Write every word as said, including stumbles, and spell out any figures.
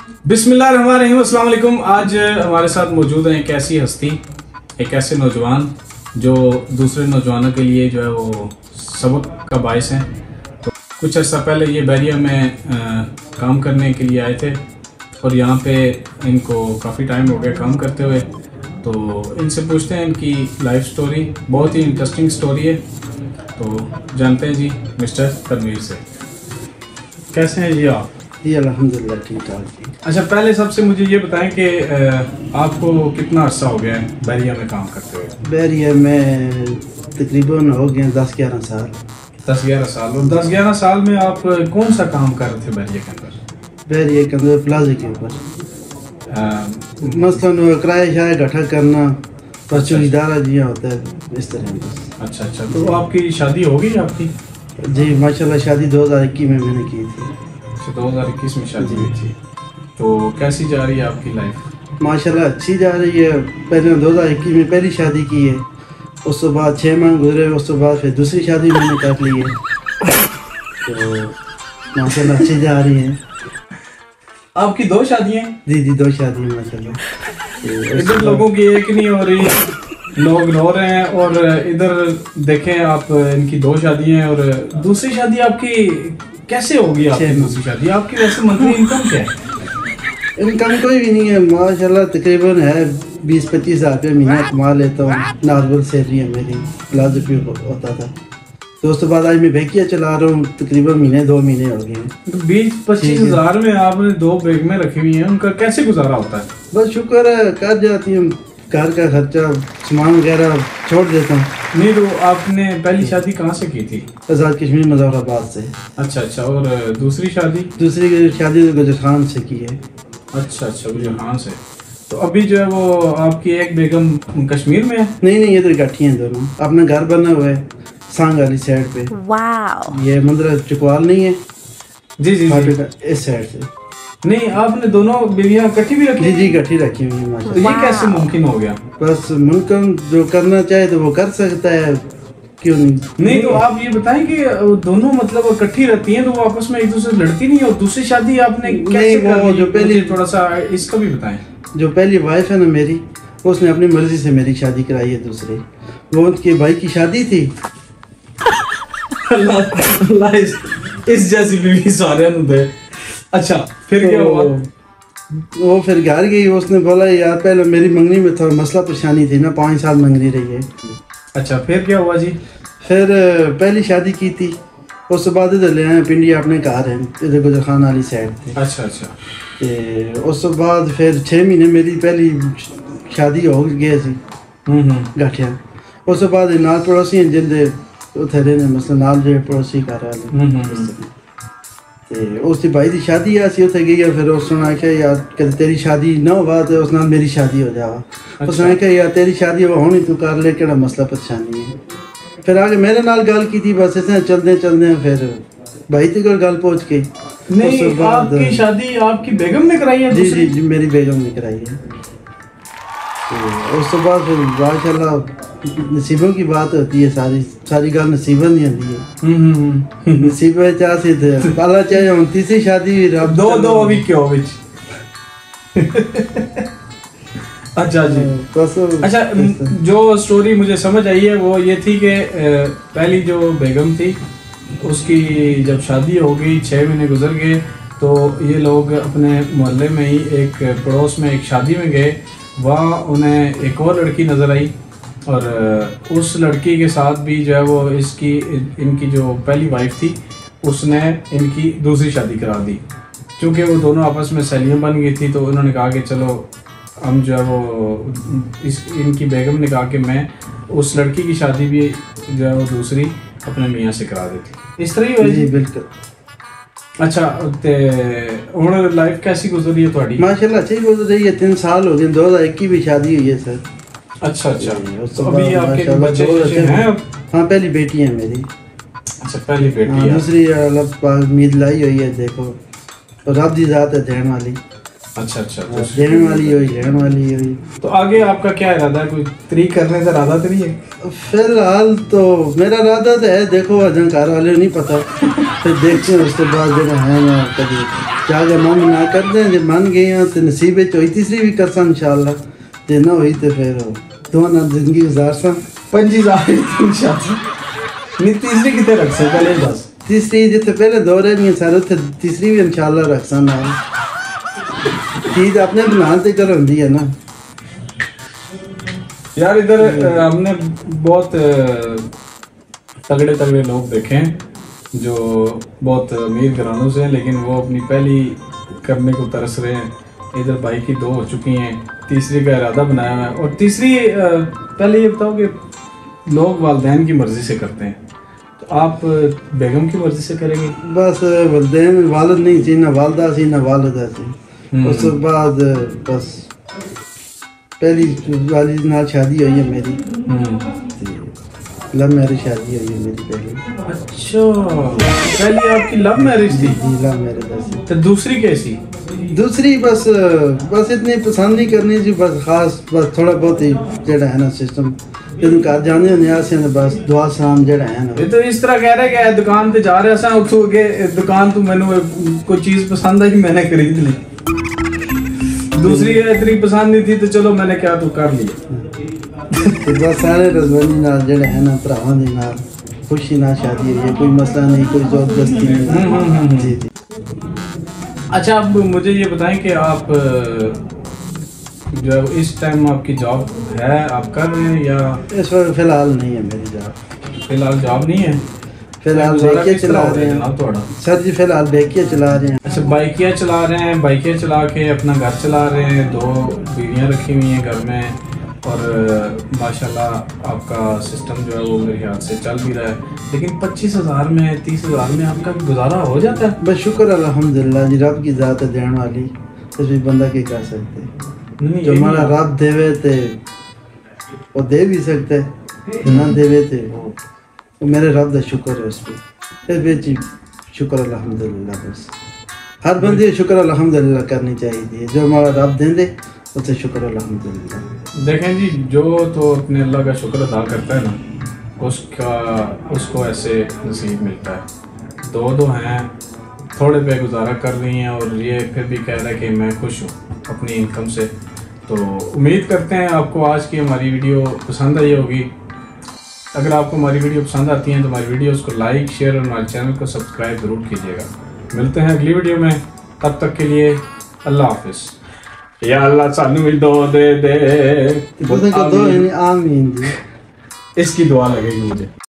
बिस्मिल्लाहिर्रहमानिर्रहीम, अस्सलाम वालेकुम। आज हमारे साथ मौजूद हैं एक ऐसी हस्ती, एक ऐसे नौजवान जो दूसरे नौजवानों के लिए जो है वो सबक का बायस हैं। तो कुछ अर्सा पहले ये बैरिया में आ, काम करने के लिए आए थे और यहाँ पे इनको काफ़ी टाइम हो गया काम करते हुए। तो इनसे पूछते हैं इनकी लाइफ स्टोरी, बहुत ही इंटरेस्टिंग स्टोरी है। तो जानते हैं जी मिस्टर तनवीर से। कैसे हैं जी आप? जी अल्हम्दुलिल्लाह ठीक ठाक जी। अच्छा, पहले सबसे मुझे ये बताएं कि आपको कितना अर्सा हो गया है बैरिया में काम करते हुए? बैरिया में तकरीबन हो गए दस ग्यारह साल। दस ग्यारह साल। और दस ग्यारह साल में आप कौन सा काम कर रहे थे बैरिया के अंदर? बैरिया के अंदर प्लाजा के ऊपर मसलन किराया शाया इकट्ठा करना, बच्चों की इदारा जिया होता है इस तरह। अच्छा अच्छा। तो आपकी शादी हो गई आपकी? जी माशाल्लाह शादी दो हज़ार इक्कीस में मैंने की थी। अच्छा, दो हज़ार इक्कीस में शादी हुई थी। तो कैसी जा रही है आपकी लाइफ? माशाल्लाह अच्छी जा रही है। पहले दो हज़ार इक्कीस में पहली शादी की है, उसके बाद छः माह गुजरे, उसके बाद फिर दूसरी शादी मैंने कर ली है। तो माशाल्लाह अच्छी जा रही है। आपकी दो शादियाँ? जी जी दो शादी माशाल्लाह। इधर लोगों की एक नहीं हो रही, लोग रो रहे हैं, और इधर देखें आप इनकी दो शादियाँ हैं। और दूसरी शादी आपकी कैसे होगी? आपकी दूसरी शादी, आपकी वैसे मंथली इनकम क्या है? इनकम कोई भी नहीं है माशाल्लाह, तकरीबन है बीस पच्चीस हज़ार रुपये महीना कमा लेता हूँ। नॉर्मल सैलरी है मेरी, प्लाजो पे होता था। तो उसके बाद आज मैं बेकिया चला रहा हूँ, तकरीबन महीने दो महीने हो गए हैं। तो बीस पच्चीस हज़ार में आपने दो बैग में रखी हुई हैं, उनका कैसे गुजारा होता है? बस शुक्र है, कर जाती हूँ, घर का खर्चा सामान वगैरह छोड़ देता हूँ। नहीं, तो आपने पहली शादी कहाँ से की थी? आज़ाद कश्मीर मुजफ्फराबाद से। अच्छा अच्छा। और दूसरी शादी? दूसरी शादी तो गुजर खान से की है। अच्छा अच्छा, गुजर खान से। तो अभी जो है वो आपकी एक बेगम कश्मीर में है? नहीं नहीं, ये तो इकट्ठी हैं दोनों। अपना घर बना हुआ है सांग वाली साइड पे। वाह। ये मंदिर चुकवाल नहीं है? जी जी जी। इस साइड से। नहीं, आपने दोनों बीवियां इकट्ठी भी रखी? जी जी इकट्ठी रखी हुई है माशाल्लाह। तो ये कैसे मुमकिन हो गया? बस मुमकिन जो करना चाहे तो वो कर सकता है, क्यों नहीं? नहीं, तो आप ये बताएं कि दोनों मतलब इकट्ठी रहती हैं तो वो आपस में एक दूसरे से लड़ती नहीं? और दूसरी शादी आपने कैसे कर ली? जो पहली थोड़ा सा इसका भी बताएं। जो पहली वाइफ है ना मेरी, उसने अपनी मर्जी से मेरी शादी कराई है। दूसरी वो उनके भाई की शादी थी। अल्लाह अल्लाह इस, इस जैसी बीवी सारे दे। अच्छा, फिर क्या हुआ? वो फिर घर गई, उसने बोला यार पहले मेरी मंगनी में थोड़ा मसला परेशानी थी ना, पाँच साल मंगनी रही है। अच्छा, फिर क्या हुआ जी? फिर पहली शादी की थी, उसके बाद इधर ले आए पिंडी अपने घर है, इधर गुजर खान वाली साइड थे। अच्छा अच्छा। उसके बाद फिर छः महीने मेरी पहली शादी हो गई सी गाठिया। उसके बाद नाल पड़ोसी हैं जिंदे उत्थे रहने, मतलब नाल जो पड़ोसी घर वाले ते उसकी भाई की शादी है, असं उत्थे गई। फिर उसने आख्या यार कद तेरी शादी ना होगा तो उस नाल मेरी शादी हो जावा। उसने आख्या यार तेरी शादी हो होनी तू कर ले, केड़ा मसला परेशानी है। फिर आगे मेरे नाल गल की थी, बस इसे चलते चलते फिर भाई तक गल पहुँच गई। नहीं, आपकी शादी आपकी बेगम ने कराई है? जी जी जी मेरी बेगम ने कराई है। तो उस बाद फिर माशाल्लाह नसीबों की बात होती है, सारी सारी गल नसीबों की होती है। नसीब चाह से पहला चाहे हम तीसरी शादी रब दो दो अभी क्यों विच। अच्छा जी। अच्छा, जो स्टोरी मुझे समझ आई है वो ये थी कि पहली जो बेगम थी उसकी जब शादी हो गई, छः महीने गुजर गए, तो ये लोग अपने मोहल्ले में ही एक पड़ोस में एक शादी में गए। वहाँ उन्हें एक और लड़की नज़र आई और उस लड़की के साथ भी जो है वो इसकी इनकी जो पहली वाइफ थी उसने इनकी दूसरी शादी करा दी। क्योंकि वो दोनों आपस में सहेलियाँ बन गई थी तो उन्होंने कहा कि चलो हम जो है वो इस इनकी बेगम ने कहा कि मैं उस लड़की की शादी भी जो है वो दूसरी अपने मियाँ से करा देती। इस तरह ही हुआ जी? बिल्कुल। अच्छा, ते हुण लाइफ कैसी गुजर रही है तुम्हारी? माशाल्लाह अच्छी गुजर रही है। तीन साल हो गए, दो हज़ार इक्कीस में शादी हुई है सर। अच्छा अच्छा। अभी आपके बच्चे हैं? हाँ पहली बेटी है मेरी। अच्छा, पहली बेटी है। दूसरी अल्लाह उम्मीद लाई हुई है, देखो रब दी जात है देने वाली। अच्छा अच्छा। देने वाली हुई लेने वाली हुई। तो आगे आपका क्या इरादा है? कोई तरीक करने का इरादा तो नहीं है? फिलहाल तो मेरा इरादा तो है, देखो अजन घर वाले नहीं पता, फिर देखते हैं उसके बाद जो है ना कभी चाहे मन ना करते हैं, जब मन गए हैं तो नसीब होई तीसरी भी करसा इंशाल्लाह, ते ना हुई तो फिर दोनों ना जिंदगी गुजारसा पंजी जाए इंशाल्लाह। नहीं तीसरी कितने रख से पहले बस तीसरी जिथे पहले दो रह नहीं सारे उथे तीसरी भी इंशाल्लाह रखसा ना चीज अपने बनाते कर होंदी है ना यार। इधर हमने बहुत तगड़े तगड़े लोग देखे हैं जो बहुत अमीर घरानों से हैं, लेकिन वो अपनी पहली करने को तरस रहे हैं। इधर भाई की दो हो चुकी हैं, तीसरी का इरादा बनाया हुआ है। और तीसरी पहले ये बताओ कि लोग वालिदैन की मर्जी से करते हैं, तो आप बेगम की मर्जी से करेंगे? बस वालिदैन वालिद नहीं थी, ना वालदा सी ना वालिदा सी। उस बाद बस पहली वाली नाल शादी हुई है मेरी, लव मैरिज शादी हुई है मेरी पहली। अच्छा पहली आपकी लव मैरिज थी? जी लव मैरिज। तो दूसरी कैसी? दूसरी बस बस इतनी पसंद नहीं करनी जी, बस खास बस थोड़ा बहुत ही जेड़ा है ना सिस्टम जब घर जाने होने आसे ना बस दुआ सलाम जेड़ा है ना। ये तो इस तरह कह रहे कि दुकान पे जा रहे हैं उत्थों के दुकान तो मैंने कोई चीज पसंद आई मैंने खरीद ली, दूसरी इतनी पसंद नहीं थी तो चलो मैंने क्या तो कर लिया। तो बस सारे रजवानी नाल जेड़ा है ना भरावां दे नाल खुशी नाल शादी है, कोई मसला नहीं, कोई जबरदस्ती नहीं। जी जी। अच्छा अब मुझे ये बताएं कि आप जो इस टाइम आपकी जॉब है आप कर रहे हैं या? इस वक्त फिलहाल नहीं है मेरी जॉब। फिलहाल जॉब नहीं है? फिलहाल बाइकियाँ चला रहे हैं थोड़ा सर जी, फिलहाल बाइकियाँ चला रहे हैं। अच्छा बाइकियाँ चला रहे हैं, बाइकियाँ चला के अपना घर चला रहे हैं, दो बीवियाँ रखी हुई हैं घर में और माशाल्लाह आपका सिस्टम जो है वो मेरे ख्याल से चल भी रहा है। लेकिन पच्चीस हज़ार में तीस हज़ार में आपका गुजारा हो जाता है? बस शुक्र अल्हम्दुलिल्लाह जी, रब की ज़ात है देने वाली, तो भी बंदा क्या कर सकते। जो हमारा रब देवे थे वो दे भी सकते, ना देवे थे वो मेरे रब का शुक्र है उस पर। इस शुक्र अल्हम्दुलिल्लाह, बस हर बंदे शुक्र अल्हम्दुलिल्लाह करनी चाहिए। जो हमारा रब दे दे उससे शुक्र अल्हम्दुलिल्लाह। देखें जी जो तो अपने अल्लाह का शुक्र अदा करता है ना उसका उसको ऐसे नसीब मिलता है। दो दो हैं थोड़े पे गुजारा कर रही हैं और ये फिर भी कह रहा है कि मैं खुश हूँ अपनी इनकम से। तो उम्मीद करते हैं आपको आज की हमारी वीडियो पसंद आई होगी। अगर आपको हमारी वीडियो पसंद आती है तो हमारी वीडियोस को लाइक शेयर और हमारे चैनल को सब्सक्राइब ज़रूर कीजिएगा। मिलते हैं अगली वीडियो में, तब तक के लिए अल्लाह हाफिज़। या अल्लाह सानू भी दो दे दे, दो आमीन। इसकी दुआ लगेगी मुझे।